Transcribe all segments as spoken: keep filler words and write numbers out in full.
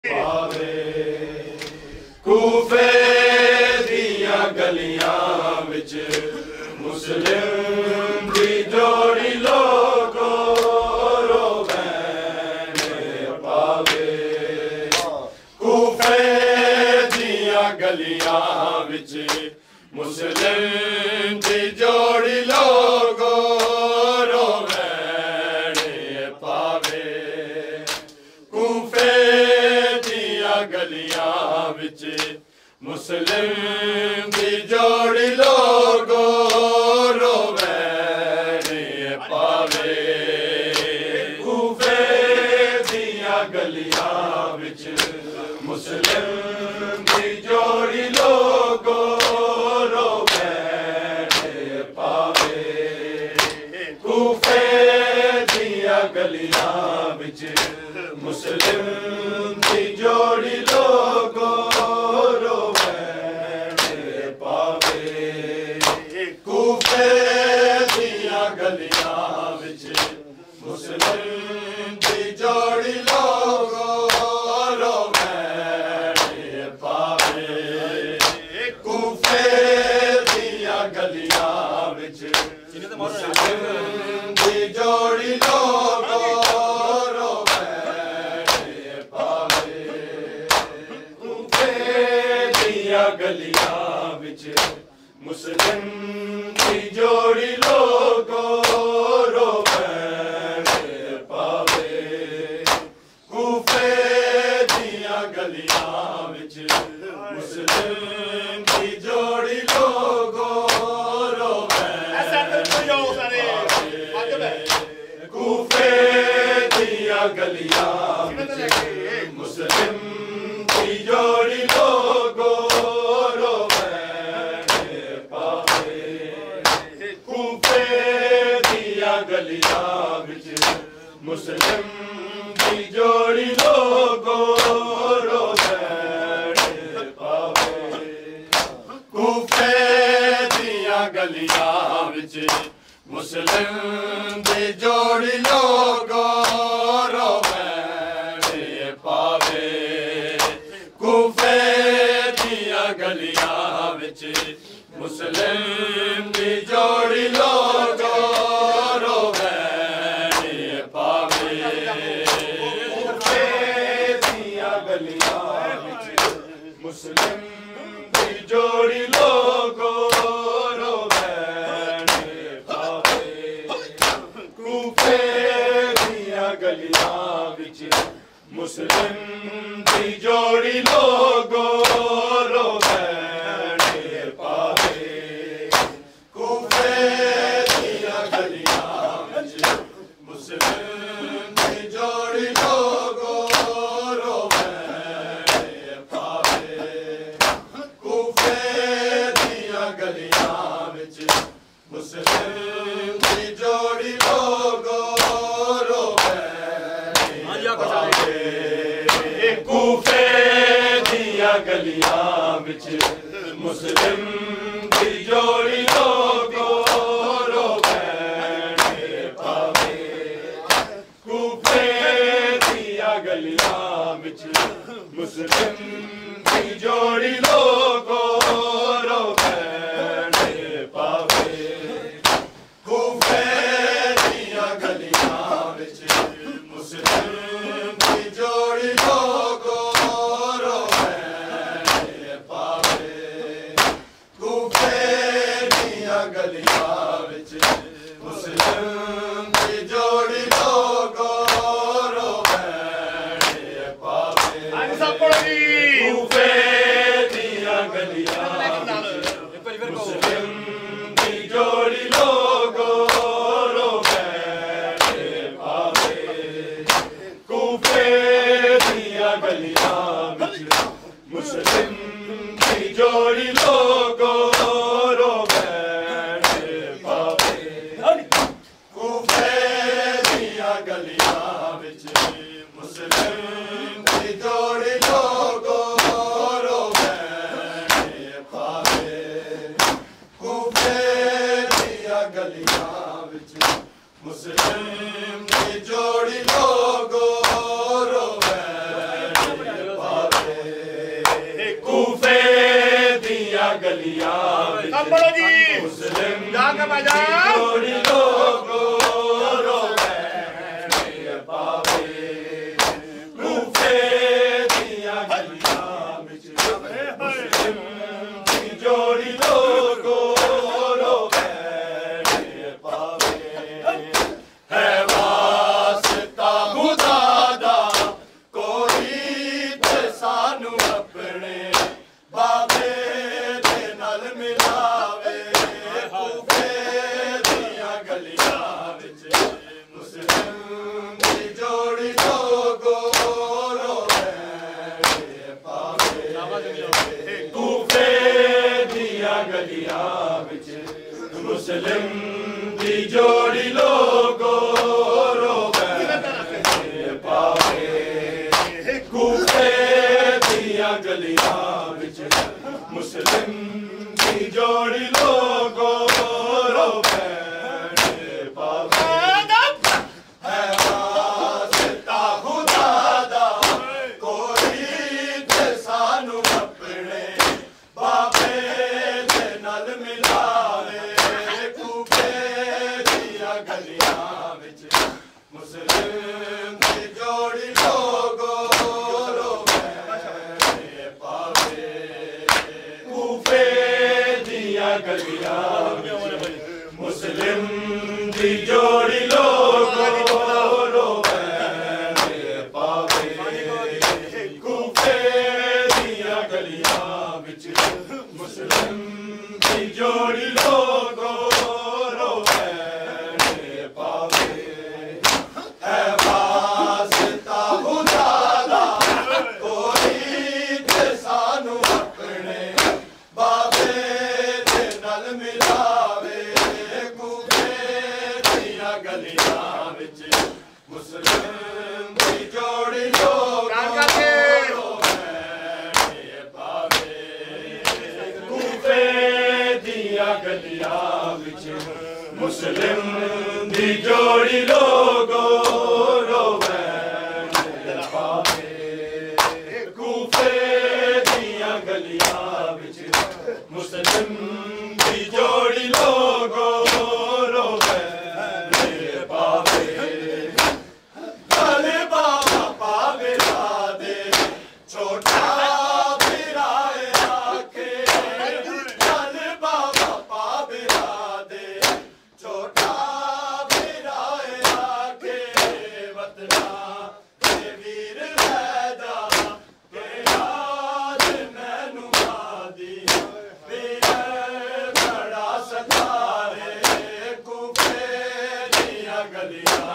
कूफे दिया गलियां विच मुस्लिम दी जोड़ी लोगो रोवैने पावे। कूफे दिया गलियां विच मुस्लिम दी जोड़ी लोगो रोवैने पावे। कूफे गलियां विच मुस्लिम दी जोड़ी लोगो रोवैने पावे। कूफे दिया गलियां विच मुस्लिम दी जोड़ी लोगो रोवैने पावे। कूफे दिया गलियां विच मुस्लिम जोड़ी लोगो रोवैने पावे। कूफे दिया गलियां विच मुस्लिम दी जोड़ी लोगो रोवैने पावे। कूफे दिया गलियां विच मुस्लिम दी जोड़ी लोगो गलियां विच मुस्लिम दी जोड़ी लोगो रोवैने पावे। कूफे दिया गलियां विच मुस्लिम दी जोड़ी लोगो रोवैने पावे। कूफे दिया गलियां विच मुस्लिम दी जोड़ी लोगो गलियां विच मुस्लिम दी जोड़ी लोगो रोवैने पावे। कूफे दिया गलियां विच मुस्लिम दी जोड़ी लोगो रोवैने पावे। कूफे दिया गलियां विच मुस्लिम दी जोड़ी लोगो मुस्लिम दी जोड़ी लोगो रोवैने पावे। कूफे दिया गलियां विच मुस्लिम दी जोड़ी लोगो रोवैने पावे। कूफे दिया गलियां विच मुस्लिम दी जोड़ी लोगो मुस्लिम दी जोड़ी लोगो रोवैने पावे। कूफे दिया गलियां विच मुस्लिम दी जोड़ी लोगो रोवैने पावे। कूफे दिया गलियां विच मुस्लिम दी जोड़ी लोगो रोवैने पावे। कूफे दिया गलियां विच मुस्लिम दी जोड़ी लोगो रोवैने पावे। कूफे दिया गलियां विच मुस्लिम दी जोड़ी लोगो रोवैने पावे। कूफे दिया गलियां मुस्लिम दी जोड़ी लोगो रोवैने पावे। कूफे दिया गलियां विच मुस्लिम दी जोड़ी लोगो रोवैने पावे। कूफे दिया गलियां विच मुस्लिम दी जोड़ी लोगो रोवैने पावे। कूफे दिया गलियां विच मुस्लिम दी जोड़ी लोगो रोवैने गलियां अब बोलो जी मुस्लिम जाके बजा जोड़ी लोगो रोवे पावे कूफे दिया गलियां विच मुस्लिम जोड़ी लोगो रोवे पावे है वास्ता खुदा दा कोई ते सानू अपने बाबे दे नाल मिलावे कूफे दियां गलियां विच मुस्लिम दी जोड़ी लोगो रोवे पावे कूफे दियां गलियां विच मुस्लिम दी जोड़ी लोगो रोवे पावे कूफे दियां गलियां विच मुस्लिम दी जोड़ी लोगो रोवे पावे है वास्ता खुदा दा कोई ते सानू अपने बाबे दे नाल मिलावे कूफे दियां गलियां विच मुस्लिम दी जोड़ी लोगो रोवे पावे कूफे दियां गलियां विच मुस्लिम दी जोड़ी लोगो रोवे पावे कूफे दियां गलियां विच मुस्लिम दी जोड़ी लोगो रोवे पावे है वास्ता खुदा दा कोई ते सानू अपने बाबे दे नाल मिलावे कूफे दियां गलियां विच मुस्लिम दी जोड़ी लोगो रोवे पावे कूफे दियां गलियां विच मुस्लिम दी जोड़ी लोगो रोवे पावे कूफे दियां गलियां विच मुस्लिम दी जोड़ी लोगो रोवे पावे भले बाबा पावे दे छोटा बिराए आखे भले बाबा पावे दे छोटा बिराए आखे वतना ते वीर वैदा के याद मैनू आदी वीर बड़ा सतारे कूफे दियां गलियां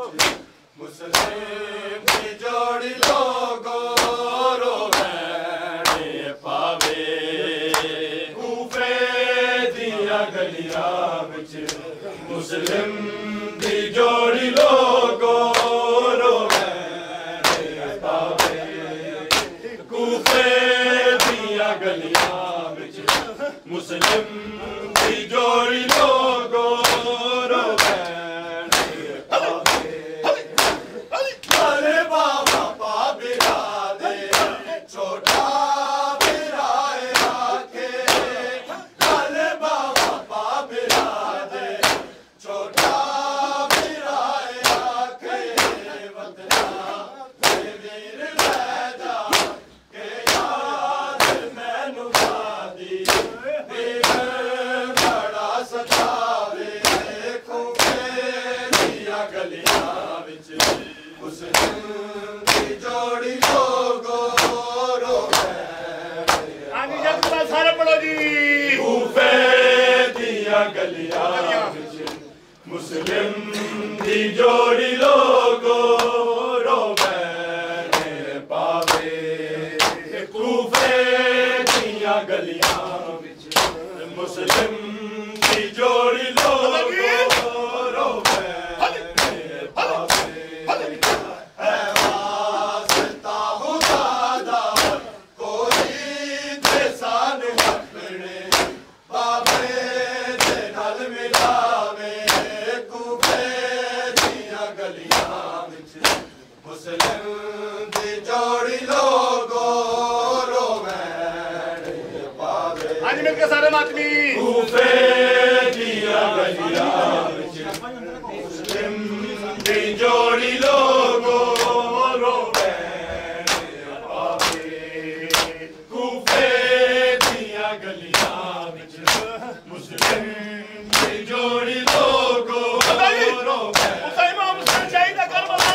मुस्लिम दी जोड़ी लोगो रोवे पावे कूफे दियां गलियां विच मुस्लिम दी जोड़ी लोगो रोवे पावे कूफे दियां गलियां विच मुस्लिम दी जोड़ी लोगो रोवे भले बाबा पावे दे छोटा बिराए आखे भले बाबा पावे दे छोटा बिराए आखे वतना ते वीर वैदा के याद मैनू आदी वीर बड़ा सतावे कूफे दियां गलियां विच मुस्लिम दी जोड़ी लोगो रोवे आनी जग सारे पढ़ो जी कूफे दियां गलियां विच मुस्लिम दी जोड़ी लोगो रोवे पावे कूफे दियां गलियां विच मुस्लिम दी जोड़ी लोगो रोवे पावे है वास्ता खुदा दा कोई ते सानू अपने बाबे दे नाल मिलावे कूफे दियां गलियां विच मुस्लिम दी जोड़ी लोगो रोवे पावे जी मिलके सारे मातमी कूफे दिया गलियां विच मुस्लिम दी जोड़ी लोगो रोवे पावे कूफे दिया गलियां विच मुस्लिम दी जोड़ी लोगो रोवे हुसैन इमाम हुसैन शहीद करबला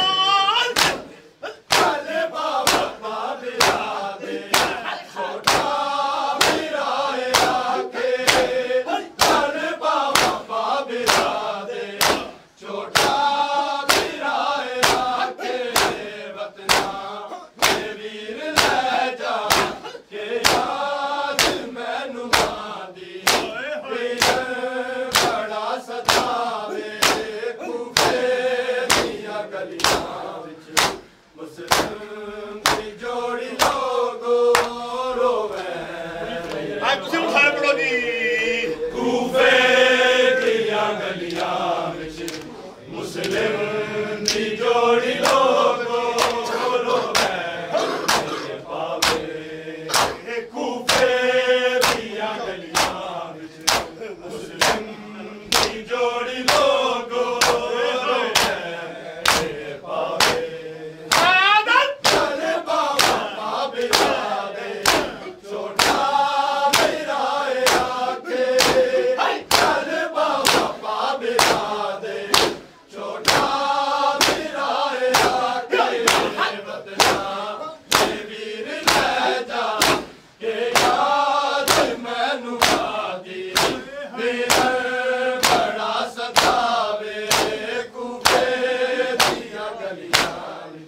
चल बाबा बाबिया दे छोटा बिराए आके चल बाबा बाबिया दे छोटा बिराए आके वतना के वीर ले जा के याद मैनू मादी वीर बड़ा सतावे कूफे दिया गलियां विच मुस्लिम दी जोड़ी लोगो रोवे आज तुसी सारे पढ़ो जी कूफे दिया गलियां विच मुस्लिम दी जोड़ी लोगो रोवे पावे कूफे दिया गलियां विच मुस्लिम दी जोड़ी लोगो रोवे पावे आदत चल बाबा बाबिया दे छोटा बिराए आके चल बाबा बाबिया दे छोटा बिराए आके वतना के वीर ले जा के याद मैनू आदी वीर बड़ा सतावे कूफे दिया गलियां विच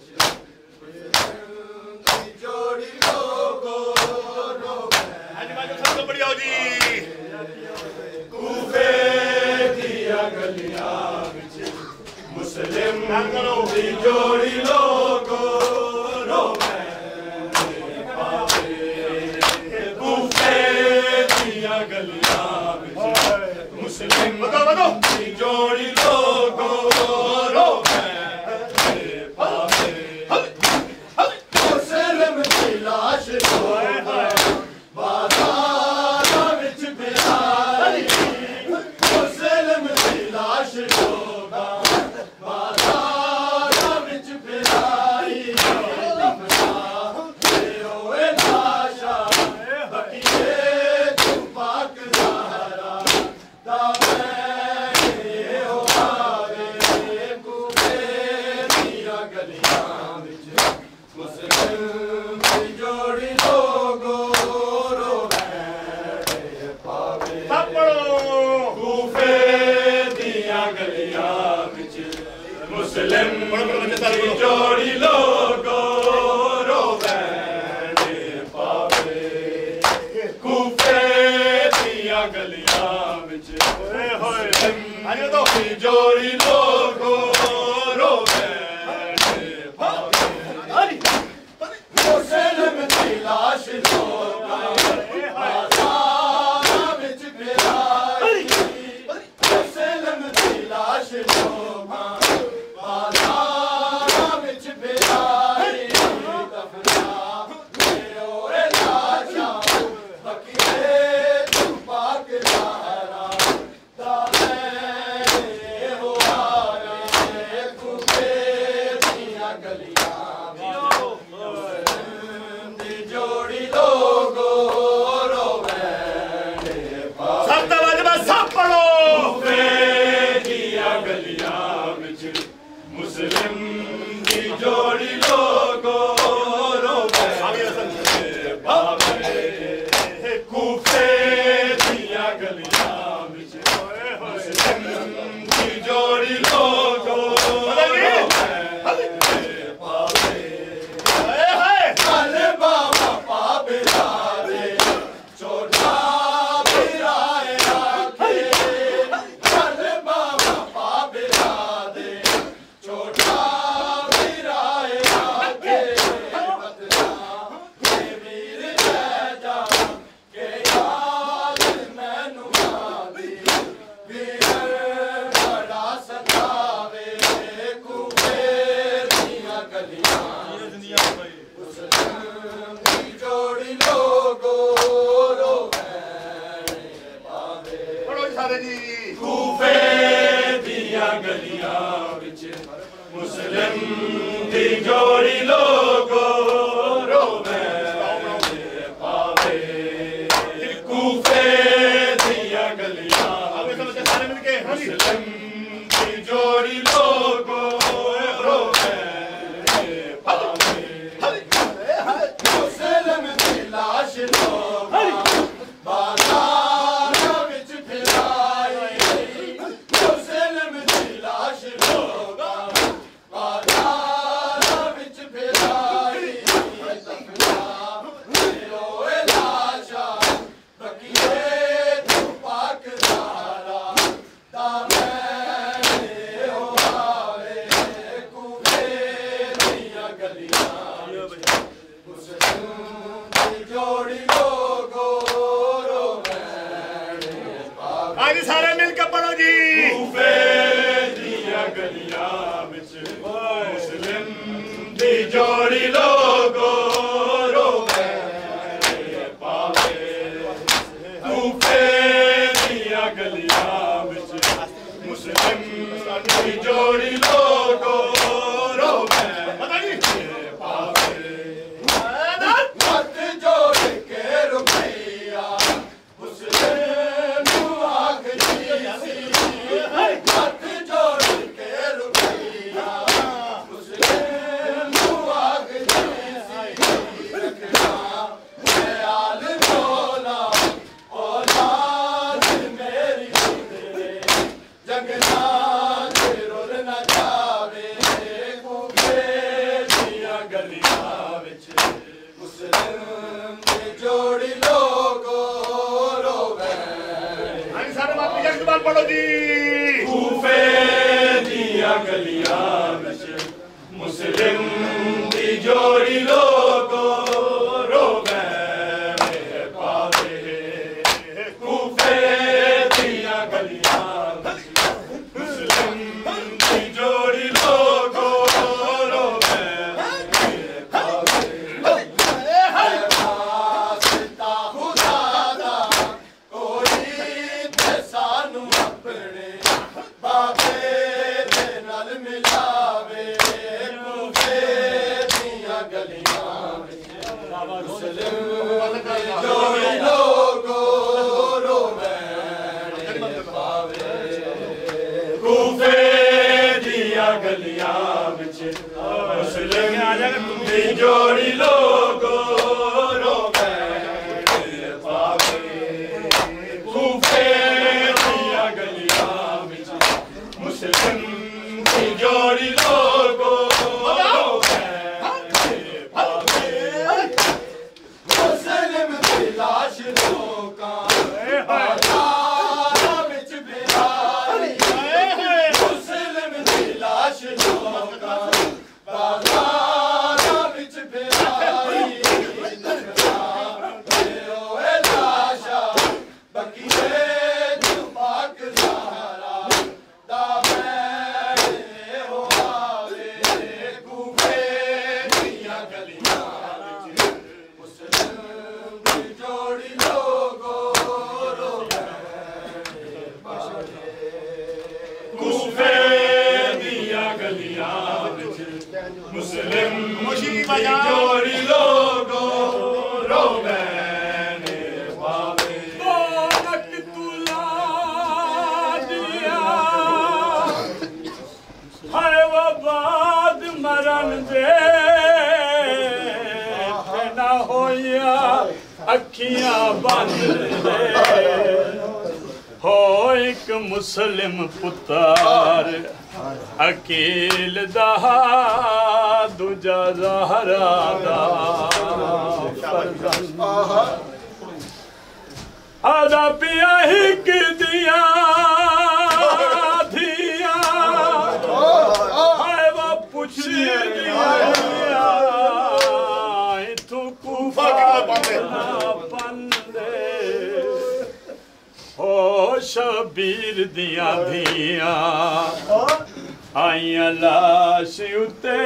जोड़ी लोगो रोवे आज बाजू सबको बढ़िया जी कूफे दिया गलियां विच मुस्लिम दी जोड़ी लोगो रोवे पावे कूफे दिया गलियां विच मुस्लिम बताओ बताओ दी जोड़ी लोगो रोवे पावे मुस्लिम दी लाश रोवे बाजारां विच बिहारी मुस्लिम दी लाश रोवे बाजारां विच बिहारी दफना ते होए लाशा बकीए तू पाक ज़हरा दा मैं हो आवे कूफे दिया गलियां विच मुस्लिम दी जोड़ी लोगो रोवे पावे सब पढ़ो कूफे दिया गलियां विच मुस्लिम दी जोड़ी लोगो रोवे पावे कूफे दिया गलियां विच मुस्लिम आज बताओ दी जोड़ी लोगो रोवे पावे मुस्लिम दी लाश रोवे बाजारां विच बिहारी मुस्लिम दी लाश रोवे बाजारां विच बिहारी दफना ते होए लाशा बकीए तू पाक ज़हरा दा मैं हो आवे कूफे दिया गलियां विच मुस्लिम दी जोड़ी लोग दी जोड़ी लोगो रोवे पावे कूफे दिया गलियां मुस्लिम दी जोड़ी लोगो रोवे पावे मुस्लिम दी लाश लोगा बाजार विच फिराई मुस्लिम दी लाश लोगा बाजार विच फिराई रोए लाशा बकिए तू पाक दारा दामने हो आवे कूफे दिया गलियां मुस्लिम दी जोड़ी लोगो रोवे आगे सारे मिलकर पढ़ो जी कूफे दिया गलियां विच मुस्लिम दी जोड़ी लोगो रोवे पावे कूफे दिया गलियां विच मुस्लिम दी जोड़ी लोगो रोवे पावे मत जोड़ के रुपैया मुस्लिम आग सी मत जोड़ के रुपैया मुस्लिम आग ख्याल बोला औलाद मेरी जगना रुल न जावे कूफे दिया गलियां विच मुस्लिम दी जोड़ी लोगो रोवे आगे सारे बात की जगह पढ़ो जी कूफे दिया गलियां विच मुस्लिम दी जोड़ी लोगो रोवे पावे कूफे दिया गलियां विच मुस्लिम दी जोड़ी लोगो रोवे पावे वास्ता खुदा दा कोई ते सानू अपने बाबे दे नाल मिलावे कूफे दिया गलियां विच मुस्लिम दी जोड़ी लोगो रोवे पावे कूफे दिया गलियां विच मुस्लिम दी जोड़ी लोगो रोवे पावे कूफे दिया गलियां विच मुस्लिम दी जोड़ी लोगो रोवे पावे मुस्लिम दी लाश लोगा बाजार विच फिराई मुस्लिम दी लाश लोगा बाजार विच फिराई रोए लाशा बकिए तू पाक दारा दामने हो आवे कूफे दिया गलियां विच मुस्लिम दी जोड़ी लोगो रोवे कूफे दिया गलियां विच मुस्लिम दी जोड़ी लोगो रोवे पावे हाय वो बाद मरण दे ना होया अखियां बंद दे हो एक मुस्लिम पुत्र अकील दा दूजा ज़हरा दा फर्जंद आदा पिया हिक दिया धिया हाय वो पुछ दिया तू कूफा बंदे हो शबीर दिया धिया आइया लाश उते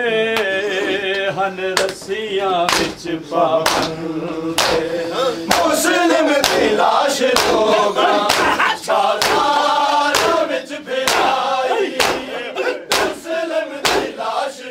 हन रस्सियां विच पाबंदे मुस्लिम दी लाश लोगा बाजार विच फिराई मुस्लिम दी लाश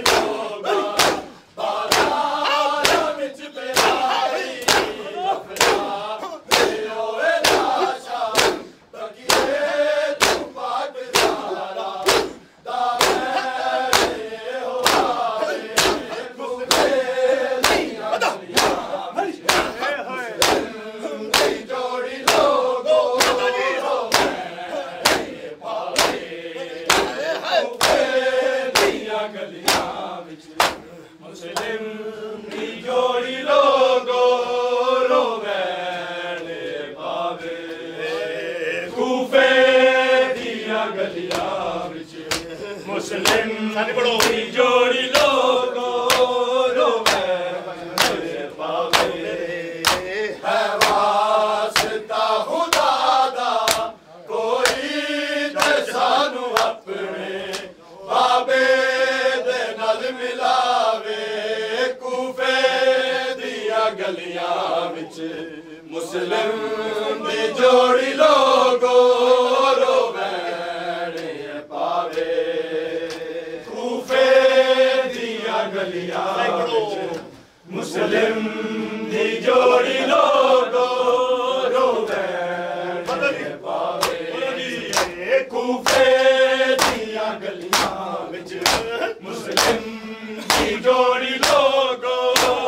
सानी पढ़ो जोड़ी लोगो रोवे पावे है वास्ता खुदा दा कोई ते सानू अपने बाबे दे नाल मिलावे कूफे दिया गलियां विच मुस्लिम दी जोड़ी लोगो रोवे पावे कूफे दिया गलियां विच मुस्लिम दी जोड़ी लोगो रोवे पावे कूफे दिया गलियां विच मुस्लिम दी जोड़ी लोगो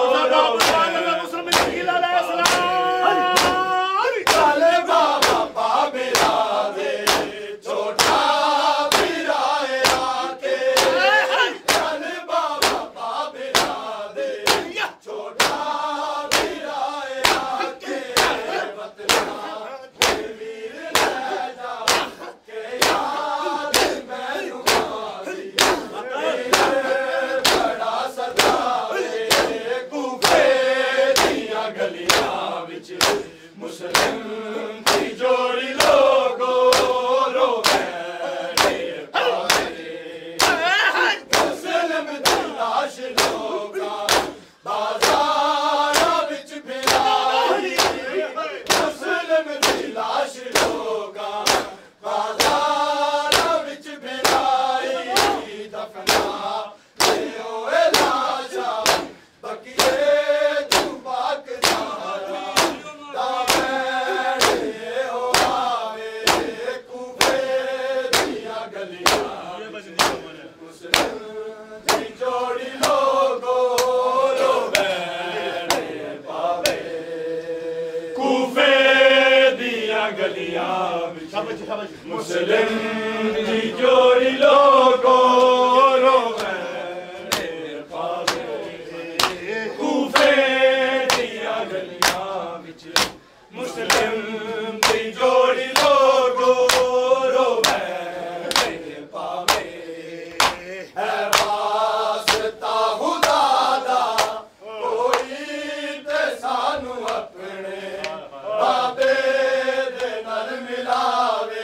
मुस्लिम दी जोड़ी लोगो रोवे पावे कूफे दिया गलियां विच मुस्लिम दी जोड़ी लोगो रोवे पावे है वास्ता खुदा दा कोई ते सानू अपने बाबे दे नाल मिलावे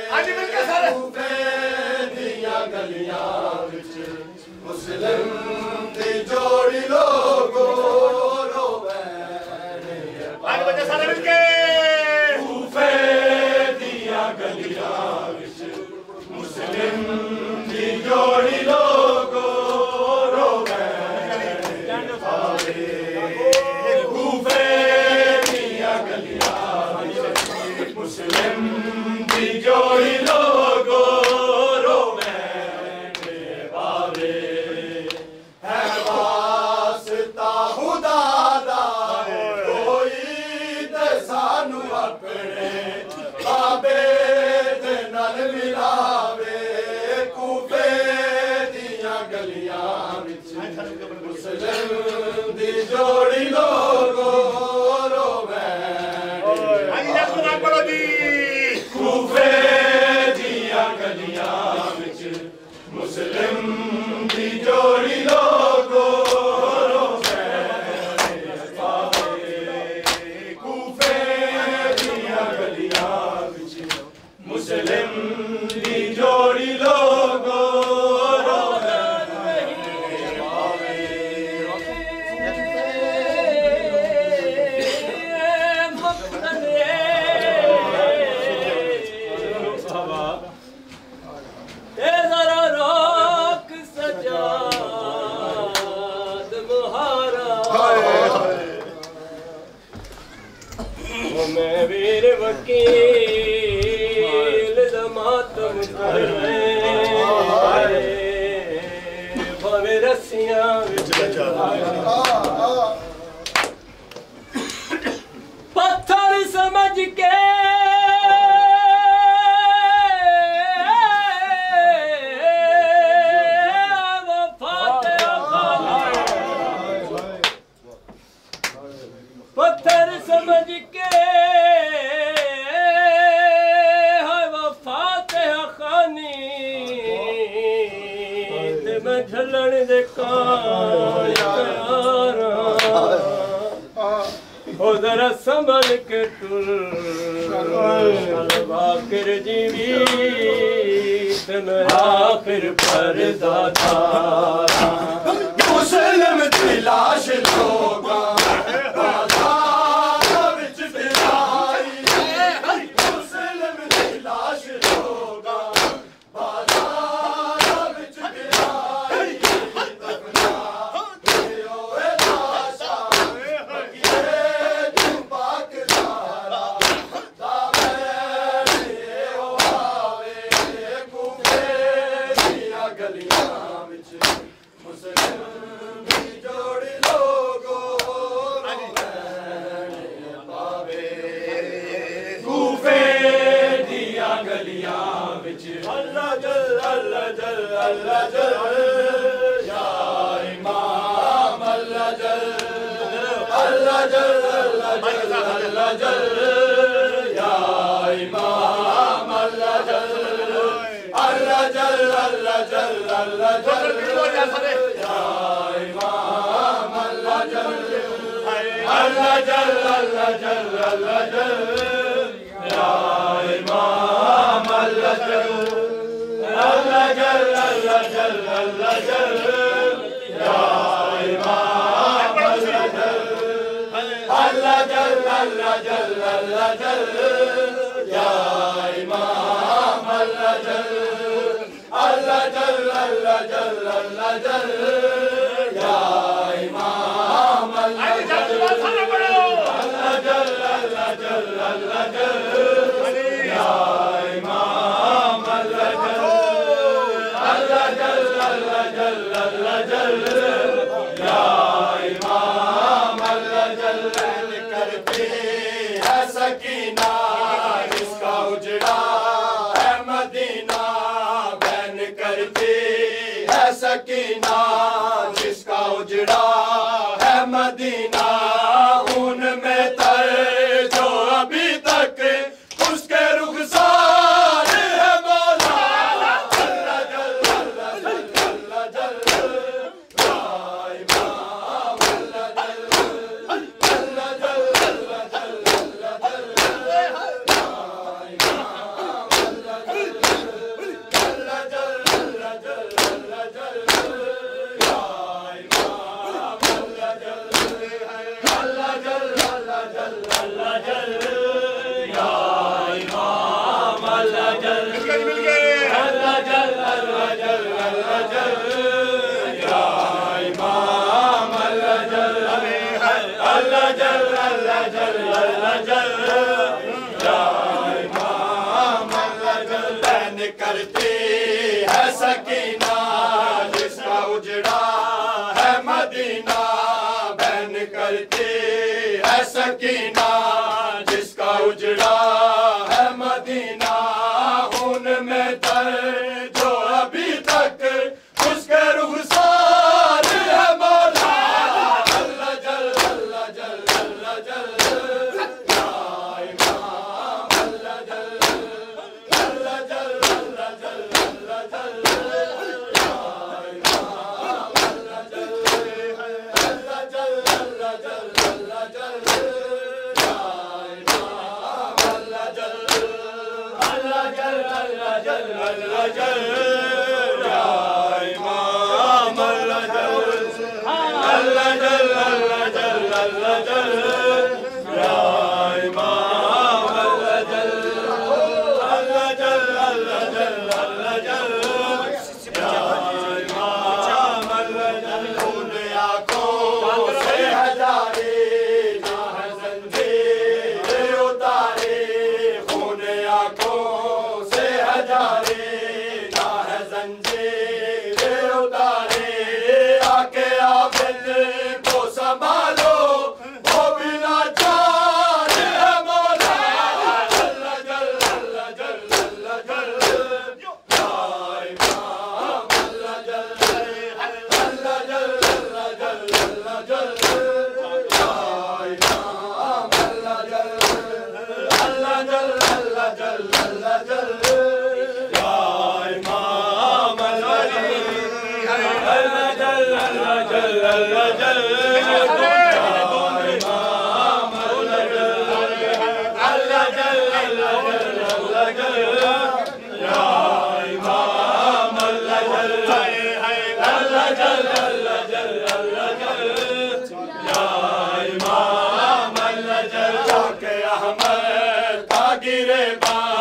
मुस्लिम दी जोड़ी लोगो रोवे आगे बच्चे सारे मिलके कूफे दिया गलियां विच मुस्लिम दी जोड़ी लोगो रोवे कूफे दिया गलियां विच मुस्लिम दी जोड़ी लोगो जोड़ी लोगो रोवे कूफे दिया गलियां विच मुस्लिम दी जोड़ी लोगो रोवे कूफे दिया गलियां विच मुस्लिम दी जोड़ी लोगो मैं वीर वकील मातम भावे रस्सियां पत्थर समझ के पत्थर समझ के है वफात खानी ते मैं ओ जरा संभल के टुल आखिर जीवी तन आखिर पर्दा था मुस्लिम दी लाश लोगा बाजार विच बिलाई मुस्लिम दी लाश लोगा बाजार विच बिलाई दफना दियो ए लाशा बगिए तू पाक दारा दावे ओ आवे कूफे दिया गलियां विच मुस्लिम जोड़ी लोगो पावे कूफे दिया गलियां विच अल्लाह जल अल्लाह जल अल्लाह जल या इमाम अल्लाह जल अल्लाह जल अल्लाह जल या इमाम अल्लाह जल अल्लाह जल अल्लाह जल अल्लाह जल या इमाम अल्लाह जल अल्लाह जल अल्लाह जल अल्लाह जल या इमाम अल्लाह जल अल्लाह जल अल्लाह जल अल्लाह जल या इमाम अल्लाह जल अल्लाह जल अल्लाह जल अल्लाह जल या इमाम अल्लाह जल अल्लाह जल अल्लाह जल अल्लाह जल या इमाम अल्लाह जल अल्लाह जल अल्लाह जल अल्लाह जल या इमाम अल्लाह जल अल्लाह जल अल्लाह जल अल्लाह जल या इमाम अल्लाह जल करते है सकीना इसका उजड़ा है मदीना बैन करते है सकीना जिसका उजड़ा है मदीना उनमें तर जो अभी तक उसके रुखसार है मौला अल्लाह जल अल्लाह जल अल्लाह जल या इमाम अल्लाह जल अल्लाह जल अल्लाह जल अल्लाह जल या इमाम अल्लाह जल अल्लाह जल अल्लाह जल अल्लाह जल या इमाम अल्लाह जल अल्लाह जल अल्लाह जल अल्लाह जल या इमाम अल्लाह जल मिल गए अल्लाह जल अल्लाह जल अल्लाह जल या इमाम अल्लाह जल अल्लाह जल अल्लाह जल अल्लाह जल या इमाम अल्लाह जल बैन करते है सकीना जिसका उजड़ा है मदीना बैन करते है सकीना जिसका उजड़ा है मदीना उनमें तर जो अभी तक उसके रुखसार है मौला अल्लाह जल अल्लाह जल अल्लाह जल या इमाम अल्लाह जल अल्लाह जल अल्लाह जल अल्लाह जल या इमाम अल्लाह जल अल्लाह जल अल्लाह जल अल्लाह जल या इमाम अल्लाह जल अल्लाह जल अल्लाह जल अल्लाह जल या इमाम अल्लाह जल अल्लाह जल अल्लाह जल अल्लाह जल या इमाम अल्लाह जल अल्लाह जल अल्लाह जल अल्लाह जल या इमाम अल्लाह जल उन आँखों से हजारे ना है ज़ंजीर उतारे खून आँखों से हजारे ना है ज़ंजीर उतारे आके आबिद को संभालो वो भी बाद